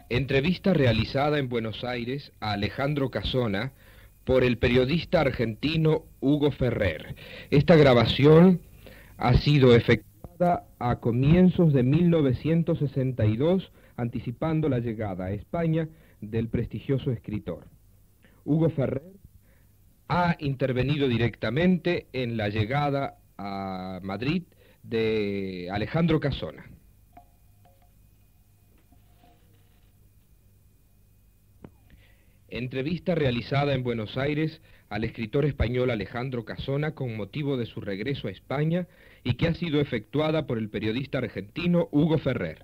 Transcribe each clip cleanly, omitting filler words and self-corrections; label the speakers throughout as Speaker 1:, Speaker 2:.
Speaker 1: Entrevista realizada en Buenos Aires a Alejandro Casona por el periodista argentino Hugo Ferrer. Esta grabación ha sido efectuada a comienzos de 1962, anticipando la llegada a España del prestigioso escritor. Hugo Ferrer ha intervenido directamente en la llegada a Madrid de Alejandro Casona. Entrevista realizada en Buenos Aires al escritor español Alejandro Casona con motivo de su regreso a España y que ha sido efectuada por el periodista argentino Hugo Ferrer.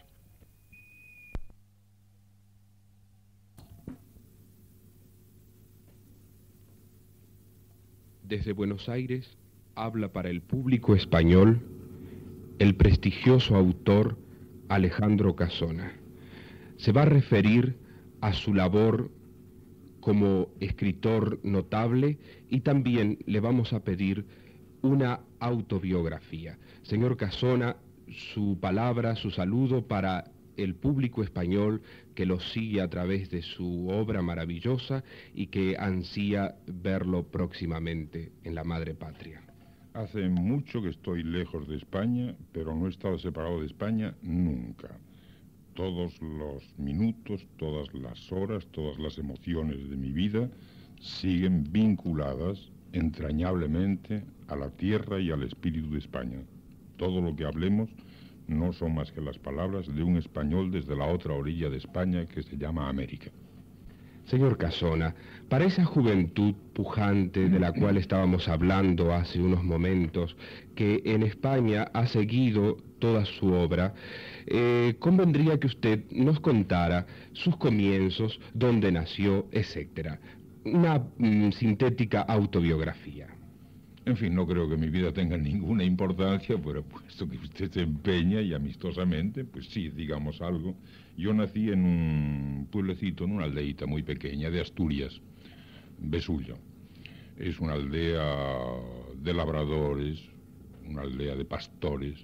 Speaker 1: Desde Buenos Aires habla para el público español el prestigioso autor Alejandro Casona. Se va a referir a su labor como escritor notable y también le vamos a pedir una autobiografía. Señor Casona, su palabra, su saludo para el público español que lo sigue a través de su obra maravillosa y que ansía verlo próximamente en la madre patria.
Speaker 2: Hace mucho que estoy lejos de España, pero no he estado separado de España nunca. Todos los minutos, todas las horas, todas las emociones de mi vida siguen vinculadas entrañablemente a la tierra y al espíritu de España. Todo lo que hablemos no son más que las palabras de un español desde la otra orilla de España que se llama América.
Speaker 1: Señor Casona, para esa juventud pujante de la cual estábamos hablando hace unos momentos, que en España ha seguido toda su obra, convendría que usted nos contara sus comienzos, dónde nació, etc. Una sintética autobiografía.
Speaker 2: En fin, no creo que mi vida tenga ninguna importancia, pero puesto que usted se empeña y amistosamente, pues sí, digamos algo. Yo nací en un pueblecito, en una aldeita muy pequeña de Asturias, Besullo. Es una aldea de labradores, una aldea de pastores,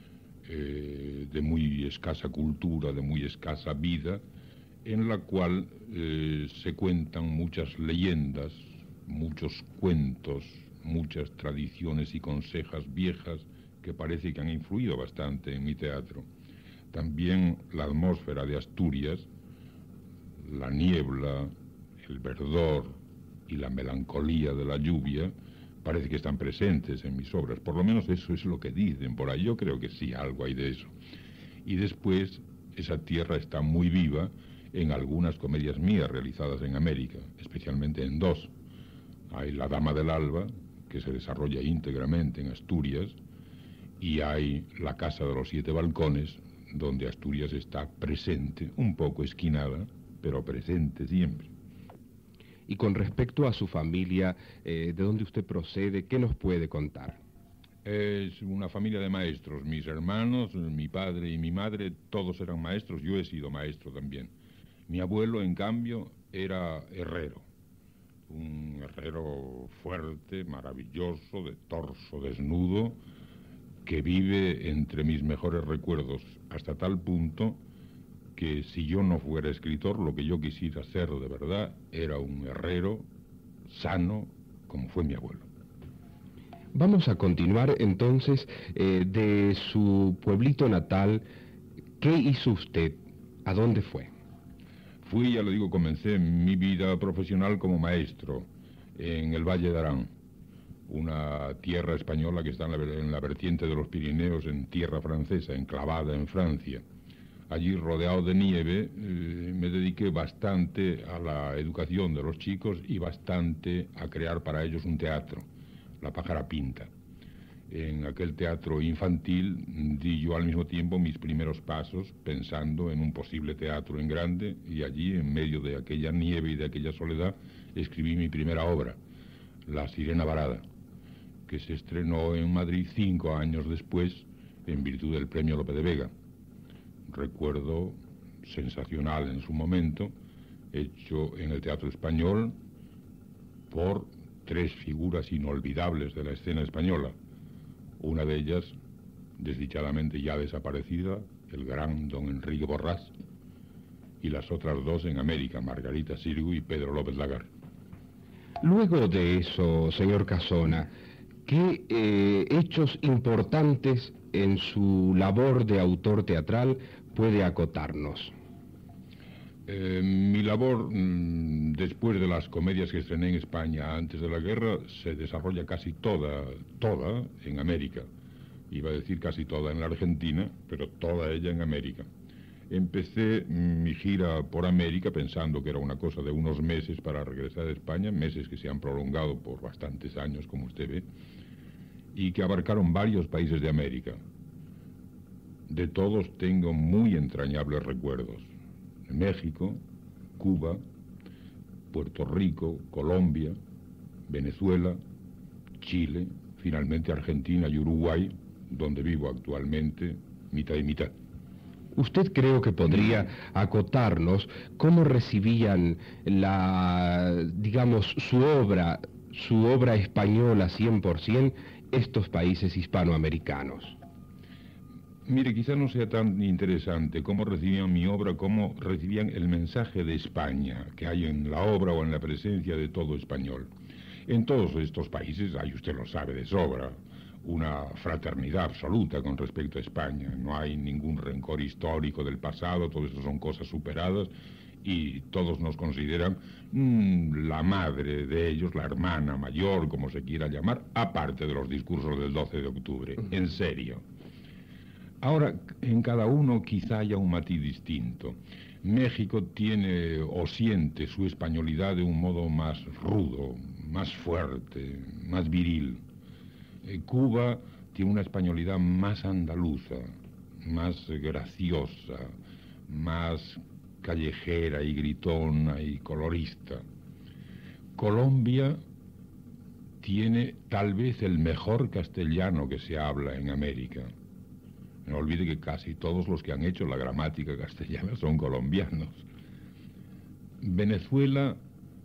Speaker 2: de muy escasa cultura, de muy escasa vida, en la cual se cuentan muchas leyendas, muchos cuentos, muchas tradiciones y consejas viejas que parece que han influido bastante en mi teatro. También la atmósfera de Asturias, la niebla, el verdor y la melancolía de la lluvia parece que están presentes en mis obras. Por lo menos eso es lo que dicen por ahí. Yo creo que sí, algo hay de eso. Y después esa tierra está muy viva en algunas comedias mías realizadas en América, especialmente en dos. Hay La Dama del Alba, que se desarrolla íntegramente en Asturias, y hay La Casa de los Siete Balcones, donde Asturias está presente, un poco esquinada, pero presente siempre.
Speaker 1: Y con respecto a su familia, ¿de dónde usted procede? ¿Qué nos puede contar?
Speaker 2: Es una familia de maestros. Mis hermanos, mi padre y mi madre, todos eran maestros. Yo he sido maestro también. Mi abuelo, en cambio, era herrero. Un herrero fuerte, maravilloso, de torso desnudo, que vive entre mis mejores recuerdos, hasta tal punto que si yo no fuera escritor, lo que yo quisiera ser de verdad era un herrero sano, como fue mi abuelo.
Speaker 1: Vamos a continuar entonces de su pueblito natal. ¿Qué hizo usted? ¿A dónde fue?
Speaker 2: Fui, ya lo digo, comencé mi vida profesional como maestro en el Valle de Arán, una tierra española que está en la vertiente de los Pirineos, en tierra francesa, enclavada en Francia. Allí, rodeado de nieve, me dediqué bastante a la educación de los chicos y bastante a crear para ellos un teatro, La Pájara Pinta. En aquel teatro infantil di yo al mismo tiempo mis primeros pasos pensando en un posible teatro en grande, y allí, en medio de aquella nieve y de aquella soledad, escribí mi primera obra, La Sirena Varada, que se estrenó en Madrid 5 años después en virtud del Premio Lope de Vega. Recuerdo sensacional en su momento, hecho en el Teatro Español por 3 figuras inolvidables de la escena española. Una de ellas, desdichadamente ya desaparecida, el gran don Enrique Borrás, y las otras dos en América, Margarita Xirgu y Pedro López Lagar.
Speaker 1: Luego de eso, señor Casona, ¿qué hechos importantes en su labor de autor teatral puede acotarnos?
Speaker 2: Mi labor, después de las comedias que estrené en España antes de la guerra, se desarrolla casi toda en América. Iba a decir casi toda en la Argentina, pero toda ella en América. Empecé mi gira por América pensando que era una cosa de unos meses para regresar a España, meses que se han prolongado por bastantes años, como usted ve, y que abarcaron varios países de América. De todos tengo muy entrañables recuerdos. México, Cuba, Puerto Rico, Colombia, Venezuela, Chile, finalmente Argentina y Uruguay, donde vivo actualmente mitad y mitad.
Speaker 1: ¿Usted creo que podría acotarnos cómo recibían su obra española 100%, estos países hispanoamericanos?
Speaker 2: Mire, quizá no sea tan interesante cómo recibían mi obra, cómo recibían el mensaje de España que hay en la obra o en la presencia de todo español. En todos estos países, ahí usted lo sabe de sobra, una fraternidad absoluta con respecto a España. No hay ningún rencor histórico del pasado, todo eso son cosas superadas y todos nos consideran la madre de ellos, la hermana mayor, como se quiera llamar, aparte de los discursos del 12 de octubre, en serio. Ahora, en cada uno quizá haya un matiz distinto. México tiene o siente su españolidad de un modo más rudo, más fuerte, más viril. Cuba tiene una españolidad más andaluza, más graciosa, más callejera y gritona y colorista. Colombia tiene tal vez el mejor castellano que se habla en América. No olvide que casi todos los que han hecho la gramática castellana son colombianos. Venezuela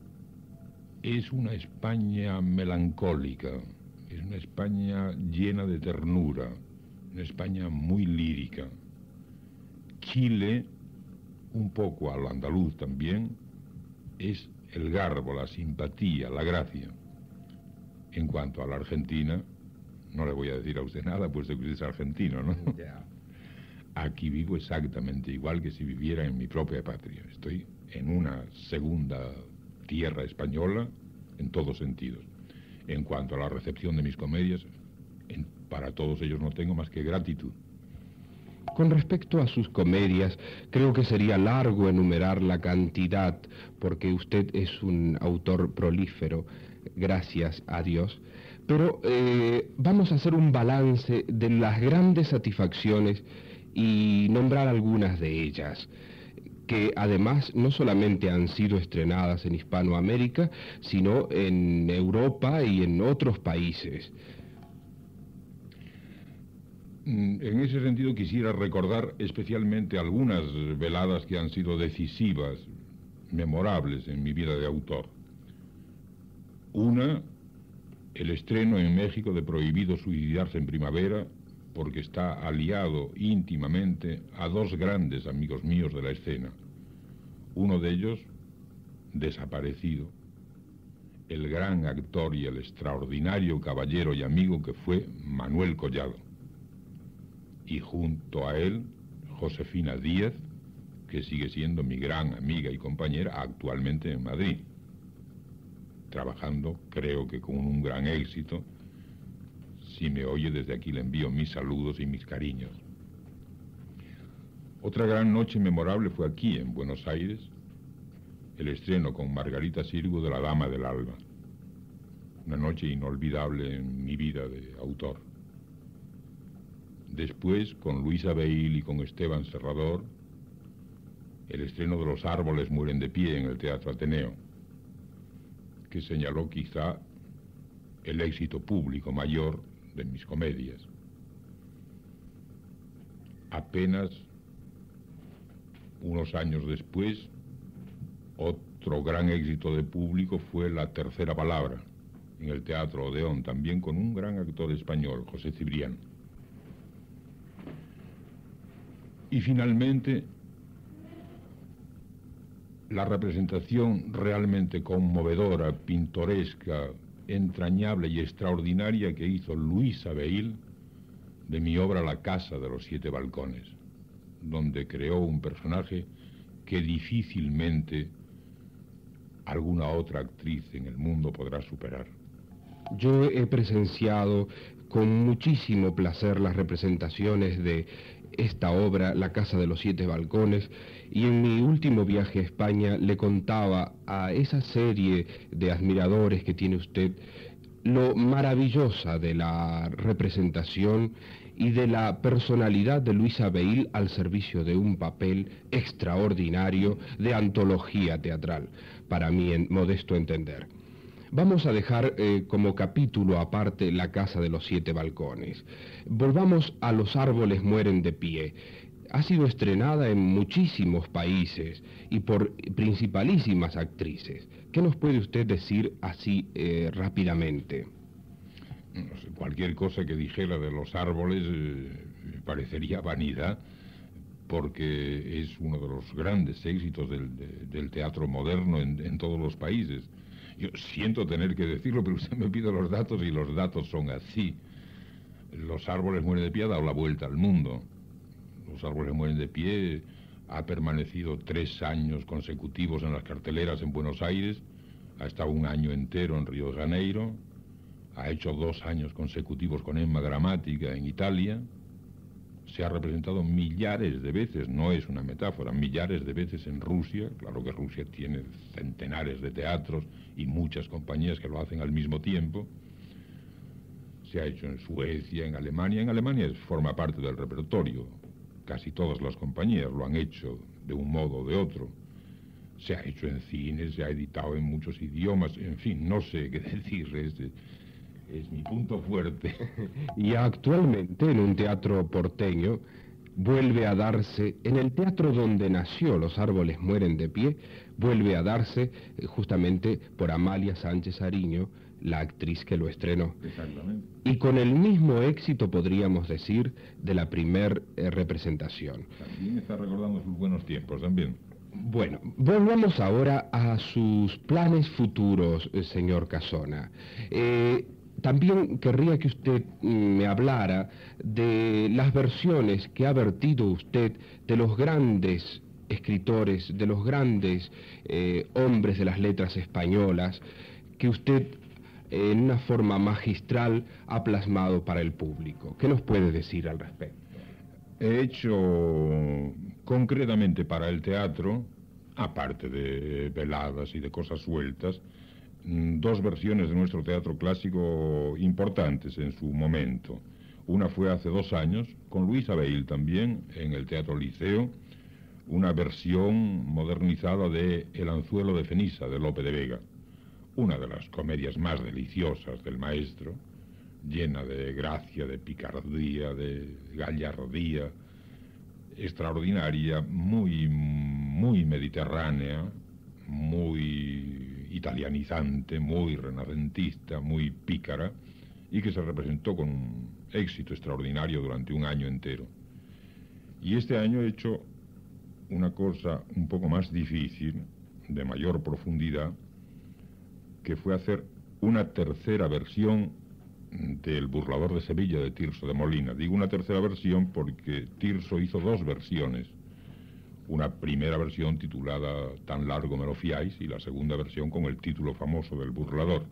Speaker 2: es una España melancólica, es una España llena de ternura, una España muy lírica. Chile, un poco al andaluz también, es el garbo, la simpatía, la gracia. En cuanto a la Argentina, no le voy a decir a usted nada, puesto que usted es argentino, ¿no?
Speaker 1: Yeah.
Speaker 2: Aquí vivo exactamente igual que si viviera en mi propia patria. Estoy en una segunda tierra española en todos sentidos. En cuanto a la recepción de mis comedias, para todos ellos no tengo más que gratitud.
Speaker 1: Con respecto a sus comedias, creo que sería largo enumerar la cantidad, porque usted es un autor prolífero, gracias a Dios. Pero vamos a hacer un balance de las grandes satisfacciones y nombrar algunas de ellas, que además no solamente han sido estrenadas en Hispanoamérica, sino en Europa y en otros países.
Speaker 2: En ese sentido quisiera recordar especialmente algunas veladas que han sido decisivas, memorables en mi vida de autor. Una, el estreno en México de Prohibido suicidarse en primavera, porque está aliado íntimamente a dos grandes amigos míos de la escena. Uno de ellos, desaparecido, el gran actor y el extraordinario caballero y amigo que fue Manuel Collado. Y junto a él, Josefina Díaz, que sigue siendo mi gran amiga y compañera actualmente en Madrid, trabajando, creo que con un gran éxito. Si me oye, desde aquí le envío mis saludos y mis cariños. Otra gran noche memorable fue aquí, en Buenos Aires, el estreno con Margarita Xirgu de La Dama del Alba. Una noche inolvidable en mi vida de autor. Después, con Luisa Beil y con Esteban Serrador, el estreno de Los árboles mueren de pie en el Teatro Ateneo, que señaló quizá el éxito público mayor de mis comedias. Apenas unos años después, otro gran éxito de público fue La tercera palabra, en el Teatro Odeón, también con un gran actor español, José Cibrián. Y finalmente, la representación realmente conmovedora, pintoresca, entrañable y extraordinaria que hizo Luis Abehil de mi obra La Casa de los Siete Balcones, donde creó un personaje que difícilmente alguna otra actriz en el mundo podrá superar.
Speaker 1: Yo he presenciado con muchísimo placer las representaciones de esta obra, La Casa de los Siete Balcones, y en mi último viaje a España le contaba a esa serie de admiradores que tiene usted lo maravillosa de la representación y de la personalidad de Luis Abehil al servicio de un papel extraordinario de antología teatral, para mi modesto entender. Vamos a dejar como capítulo aparte La Casa de los Siete Balcones. Volvamos a Los árboles mueren de pie. Ha sido estrenada en muchísimos países y por principalísimas actrices. ¿Qué nos puede usted decir así rápidamente?
Speaker 2: No sé, cualquier cosa que dijera de Los árboles parecería vanidad, porque es uno de los grandes éxitos del teatro moderno en todos los países. Yo siento tener que decirlo, pero usted me pide los datos y los datos son así. Los árboles mueren de pie ha dado la vuelta al mundo. Los árboles mueren de pie ha permanecido 3 años consecutivos en las carteleras en Buenos Aires, ha estado 1 año entero en Río de Janeiro, ha hecho 2 años consecutivos con Emma Gramática en Italia, se ha representado millares de veces, no es una metáfora, millares de veces en Rusia. Claro que Rusia tiene centenares de teatros y muchas compañías que lo hacen al mismo tiempo. Se ha hecho en Suecia, en Alemania. En Alemania forma parte del repertorio. Casi todas las compañías lo han hecho de un modo o de otro. Se ha hecho en cine, se ha editado en muchos idiomas, en fin, no sé qué decir, es mi punto fuerte.
Speaker 1: Y actualmente en un teatro porteño vuelve a darse, en el teatro donde nació Los árboles mueren de pie, vuelve a darse justamente por Amalia Sánchez Ariño, la actriz que lo estrenó.
Speaker 2: Exactamente.
Speaker 1: Y con el mismo éxito, podríamos decir, de la primer representación.
Speaker 2: También está recordando sus buenos tiempos, también.
Speaker 1: Bueno, volvamos ahora a sus planes futuros, señor Casona. También querría que usted me hablara de las versiones que ha vertido usted de los grandes escritores, de los grandes hombres de las letras españolas, que usted en una forma magistral ha plasmado para el público. ¿Qué nos puede decir al respecto?
Speaker 2: He hecho concretamente para el teatro, aparte de veladas y de cosas sueltas, 2 versiones de nuestro teatro clásico importantes en su momento. Una fue hace 2 años, con Luis Abehil también, en el Teatro Liceo, una versión modernizada de El anzuelo de Fenisa, de Lope de Vega. Una de las comedias más deliciosas del maestro, llena de gracia, de picardía, de gallardía, extraordinaria, muy mediterránea, muy italianizante, muy renacentista, muy pícara, y que se representó con un éxito extraordinario durante 1 año entero. Y este año he hecho una cosa un poco más difícil, de mayor profundidad, que fue hacer una tercera versión del Burlador de Sevilla de Tirso de Molina. Digo una tercera versión porque Tirso hizo 2 versiones. Una primera versión titulada Tan largo me lo fiáis, y la segunda versión con el título famoso del Burlador.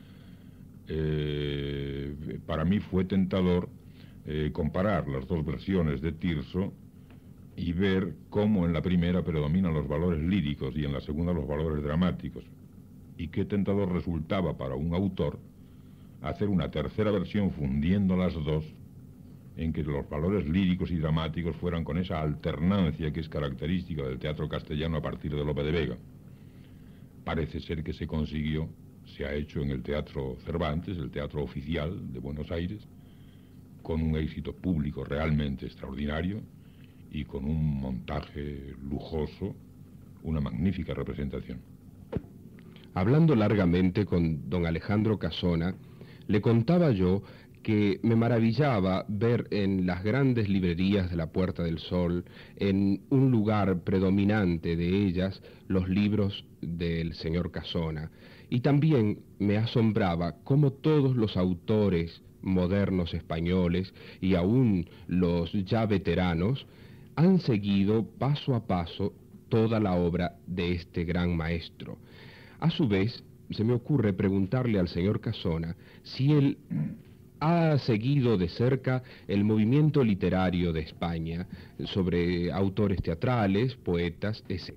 Speaker 2: Para mí fue tentador comparar las 2 versiones de Tirso y ver cómo en la primera predominan los valores líricos y en la segunda los valores dramáticos. Y qué tentador resultaba para un autor hacer una tercera versión fundiendo las 2, en que los valores líricos y dramáticos fueran con esa alternancia que es característica del teatro castellano a partir de Lope de Vega. Parece ser que se consiguió, se ha hecho en el Teatro Cervantes, el teatro oficial de Buenos Aires, con un éxito público realmente extraordinario y con un montaje lujoso, una magnífica representación.
Speaker 1: Hablando largamente con don Alejandro Casona, le contaba yo que me maravillaba ver en las grandes librerías de la Puerta del Sol, en un lugar predominante de ellas, los libros del señor Casona. Y también me asombraba cómo todos los autores modernos españoles y aún los ya veteranos han seguido paso a paso toda la obra de este gran maestro. A su vez, se me ocurre preguntarle al señor Casona si él ha seguido de cerca el movimiento literario de España sobre autores teatrales, poetas, etc.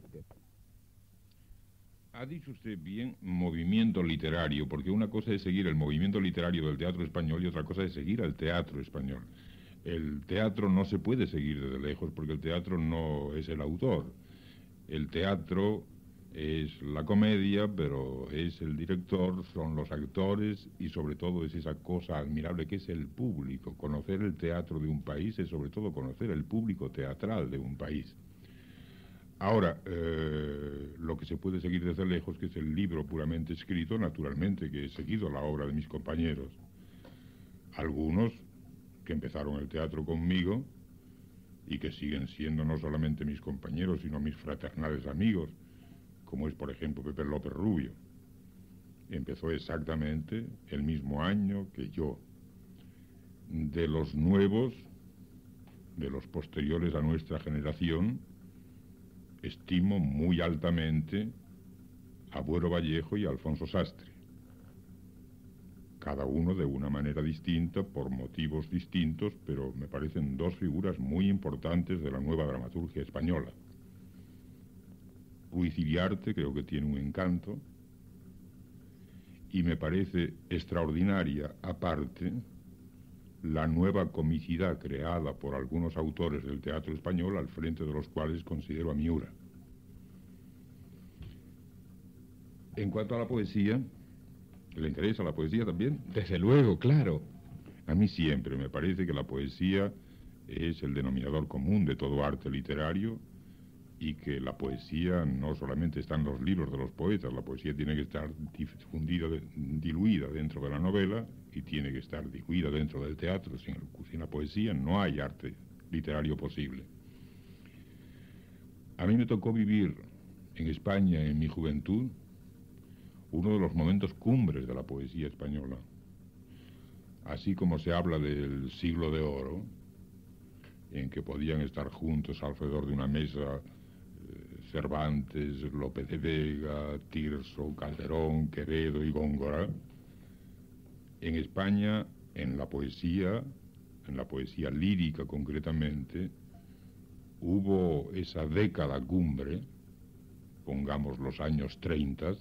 Speaker 2: Ha dicho usted bien movimiento literario, porque una cosa es seguir el movimiento literario del teatro español y otra cosa es seguir al teatro español. El teatro no se puede seguir desde lejos porque el teatro no es el autor. El teatro es la comedia, pero es el director, son los actores y sobre todo es esa cosa admirable que es el público. Conocer el teatro de un país es sobre todo conocer el público teatral de un país. Ahora, lo que se puede seguir desde lejos, que es el libro puramente escrito, naturalmente que he seguido la obra de mis compañeros. Algunos que empezaron el teatro conmigo y que siguen siendo no solamente mis compañeros, sino mis fraternales amigos, como es, por ejemplo, Pepe López Rubio. Empezó exactamente el mismo año que yo. De los nuevos, de los posteriores a nuestra generación, estimo muy altamente a Buero Vallejo y a Alfonso Sastre. Cada uno de una manera distinta, por motivos distintos, pero me parecen dos figuras muy importantes de la nueva dramaturgia española. Ruiz Iriarte creo que tiene un encanto, y me parece extraordinaria, aparte, la nueva comicidad creada por algunos autores del teatro español, al frente de los cuales considero a Miura. En cuanto a la poesía, ¿le interesa la poesía también?
Speaker 1: Desde luego, claro.
Speaker 2: A mí siempre me parece que la poesía es el denominador común de todo arte literario y que la poesía no solamente está en los libros de los poetas, la poesía tiene que estar difundida, diluida dentro de la novela y tiene que estar diluida dentro del teatro. Sin la poesía no hay arte literario posible. A mí me tocó vivir en España en mi juventud uno de los momentos cumbres de la poesía española. Así como se habla del siglo de oro, en que podían estar juntos alrededor de una mesa Cervantes, Lope de Vega, Tirso, Calderón, Quevedo y Góngora, en España, en la poesía lírica concretamente, hubo esa década cumbre, pongamos los años 30,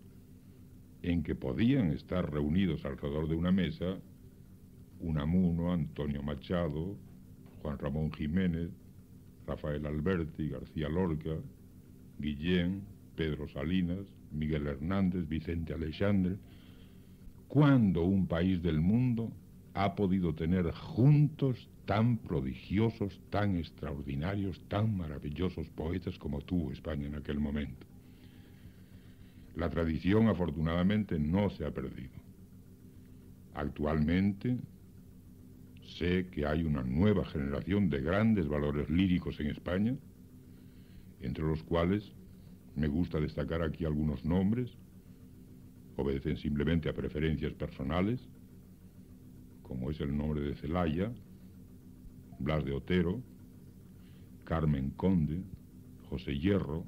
Speaker 2: en que podían estar reunidos alrededor de una mesa Unamuno, Antonio Machado, Juan Ramón Jiménez, Rafael Alberti, García Lorca, Guillén, Pedro Salinas, Miguel Hernández, Vicente Aleixandre. ¿Cuándo un país del mundo ha podido tener juntos tan prodigiosos, tan extraordinarios, tan maravillosos poetas como tuvo España en aquel momento? La tradición, afortunadamente, no se ha perdido. Actualmente sé que hay una nueva generación de grandes valores líricos en España, entre los cuales me gusta destacar aquí algunos nombres, obedecen simplemente a preferencias personales, como es el nombre de Celaya, Blas de Otero, Carmen Conde, José Hierro,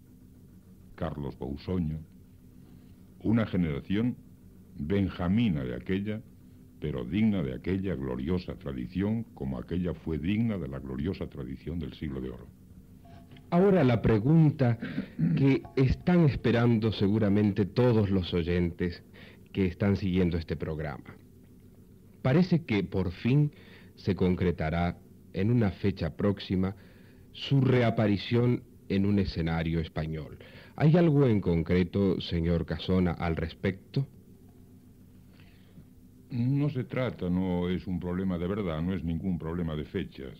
Speaker 2: Carlos Bousoño, una generación benjamina de aquella, pero digna de aquella gloriosa tradición como aquella fue digna de la gloriosa tradición del siglo de oro.
Speaker 1: Ahora la pregunta que están esperando seguramente todos los oyentes que están siguiendo este programa. Parece que por fin se concretará en una fecha próxima su reaparición en un escenario español. ¿Hay algo en concreto, señor Casona, al respecto?
Speaker 2: No se trata, no es un problema de verdad, no es ningún problema de fechas.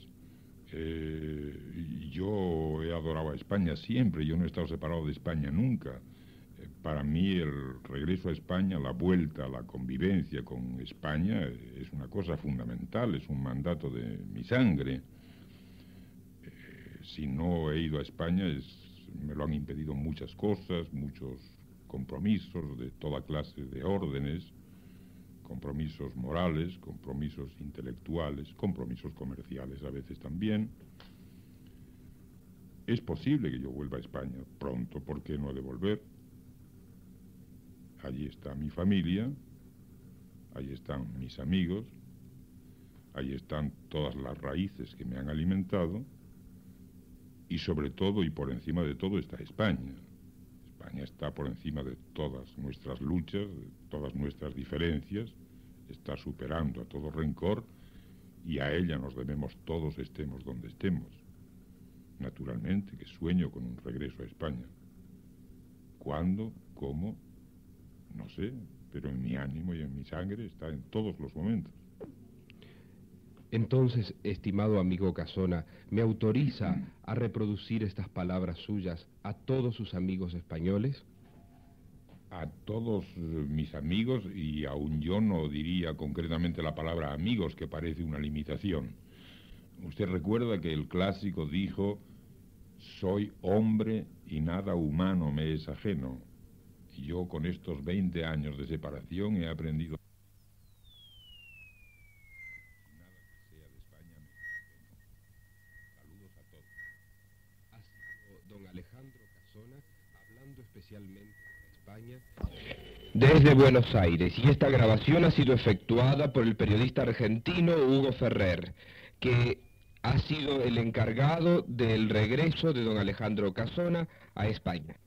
Speaker 2: Yo he adorado a España siempre, yo no he estado separado de España nunca. Para mí el regreso a España, la vuelta a la convivencia con España es una cosa fundamental, es un mandato de mi sangre. Si no he ido a España me lo han impedido muchas cosas, muchos compromisos de toda clase de órdenes, compromisos morales, compromisos intelectuales, compromisos comerciales a veces también. Es posible que yo vuelva a España pronto, ¿por qué no he de volver? Allí está mi familia, allí están mis amigos, allí están todas las raíces que me han alimentado y sobre todo y por encima de todo está España. España está por encima de todas nuestras luchas, de todas nuestras diferencias, está superando a todo rencor y a ella nos debemos todos estemos donde estemos. Naturalmente que sueño con un regreso a España. ¿Cuándo? ¿Cómo? No sé, pero en mi ánimo y en mi sangre está en todos los momentos.
Speaker 1: Entonces, estimado amigo Casona, ¿me autoriza a reproducir estas palabras suyas a todos sus amigos españoles?
Speaker 2: A todos mis amigos, y aún yo no diría concretamente la palabra amigos, que parece una limitación. Usted recuerda que el clásico dijo, soy hombre y nada humano me es ajeno. Y yo con estos 20 años de separación he aprendido nada que sea de España me es ajeno. Saludos a todos.
Speaker 1: Ha sido don Alejandro Casona hablando especialmente de España desde Buenos Aires, y esta grabación ha sido efectuada por el periodista argentino Hugo Ferrer, que ha sido el encargado del regreso de don Alejandro Casona a España.